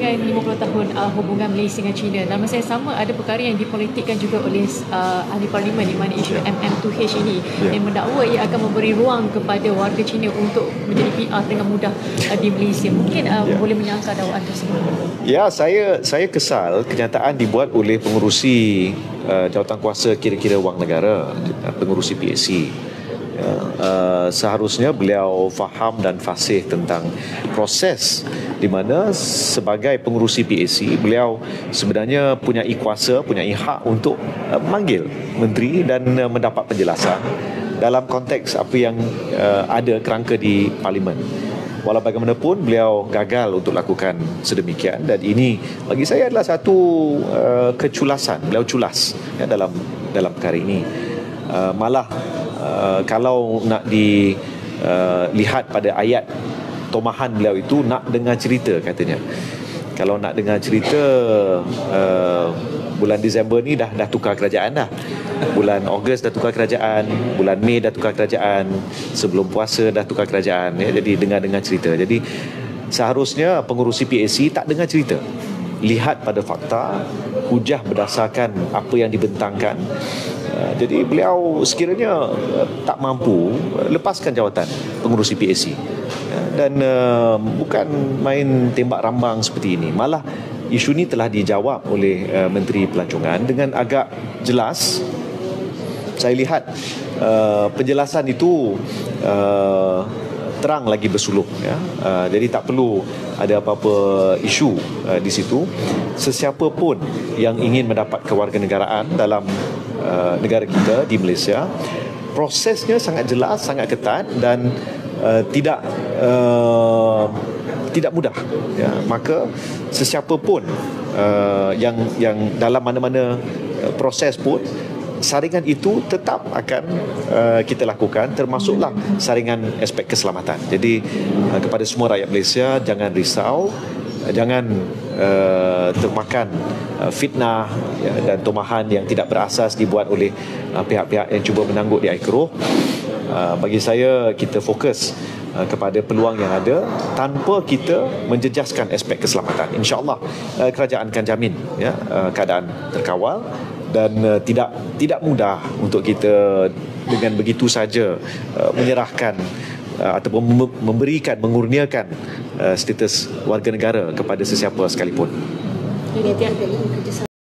dengan 50 tahun hubungan Malaysia dengan China, dalam masa yang sama ada perkara yang dipolitikkan juga oleh ahli parlimen, di mana isu MM2H ini yang mendakwa ia akan memberi ruang kepada warga China untuk menjadi PR dengan mudah di Malaysia. Mungkin boleh menyangka dakwaan tersebut. Ya, saya kesal kenyataan dibuat oleh pengurusi jawatan kuasa kira-kira wang negara, pengurusi PAC. Seharusnya beliau faham dan fasih tentang proses di mana sebagai pengurusi PAC beliau sebenarnya punya kuasa, punya hak untuk memanggil menteri dan mendapat penjelasan dalam konteks apa yang ada kerangka di parlimen. Walau bagaimanapun beliau gagal untuk lakukan sedemikian, dan ini bagi saya adalah satu keculasan. Beliau culas dalam perkara ini. Malah kalau nak dilihat pada ayat tomahan beliau itu, nak dengar cerita katanya. Kalau nak dengar cerita, bulan Disember ni dah tukar kerajaan dah. Bulan Ogos dah tukar kerajaan, bulan Mei dah tukar kerajaan, sebelum puasa dah tukar kerajaan, ya. Jadi dengar cerita. Jadi seharusnya pengurusi PAC tak dengar cerita, lihat pada fakta, hujah berdasarkan apa yang dibentangkan. Jadi beliau sekiranya tak mampu, lepaskan jawatan pengurusi PAC. Dan bukan main tembak rambang seperti ini. Malah isu ini telah dijawab oleh Menteri Pelancongan dengan agak jelas. Saya lihat penjelasan itu terang lagi bersuluk, ya. Jadi tak perlu ada apa-apa isu di situ. Sesiapa pun yang ingin mendapat kewarganegaraan dalam negara kita di Malaysia, prosesnya sangat jelas, sangat ketat dan tidak mudah, ya. Maka sesiapa pun yang dalam mana-mana proses pun, saringan itu tetap akan kita lakukan, termasuklah saringan aspek keselamatan. Jadi kepada semua rakyat Malaysia, jangan risau, jangan termakan fitnah, ya, dan tomahan yang tidak berasas dibuat oleh pihak-pihak yang cuba menangguk di air keruh. Bagi saya, kita fokus kepada peluang yang ada tanpa kita menjejaskan aspek keselamatan. InsyaAllah kerajaan akan jamin, ya, keadaan terkawal. Dan tidak mudah untuk kita dengan begitu saja menyerahkan ataupun mengurniakan status warga negara kepada sesiapa sekalipun. Jadi tiada kerjasama